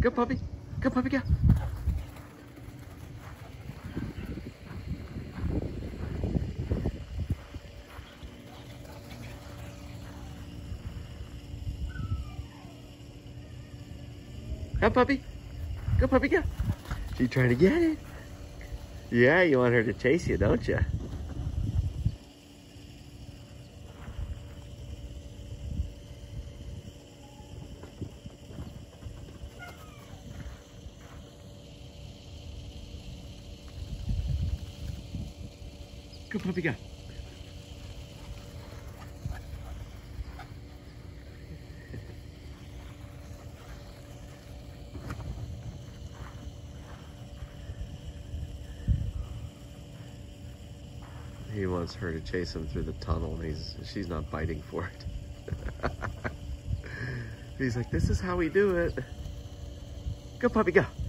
Go, puppy. Go, puppy, go. Go, puppy. Go, puppy, go. You trying to get it? Yeah, you want her to chase you, don't you? Go, puppy, go. He wants her to chase him through the tunnel, and she's not biting for it. He's like, this is how we do it. Go, puppy, go.